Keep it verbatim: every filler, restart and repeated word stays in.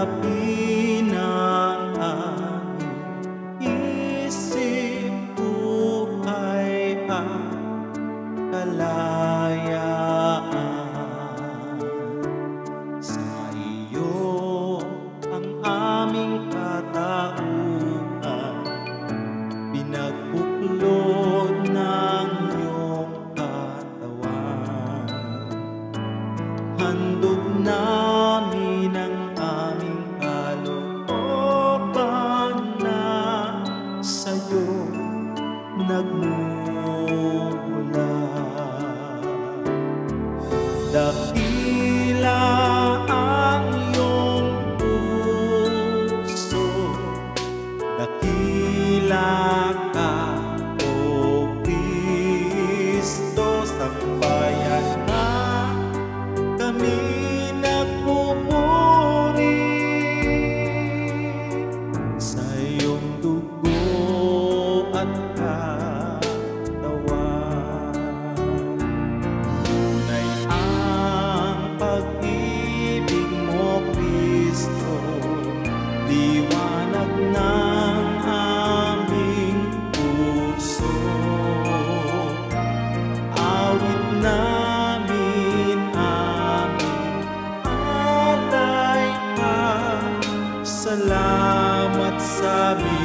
tanggapin ang aming isip, buhay at kalayaan. Sa iyo ang aming katauhan, pinagbuklod ng iyong katawan. Handog namin ang aming kalooban na sa'yo nagmumula. Dakila ang iyong puso, dakila ka, O Kristo, sambayan na kami nagpupuri sa iyong dugo at katawan. Tunay ang pag-ibig mo, Kristo, liwanag ng aming puso. Awit namin aming alay ka, salamat sa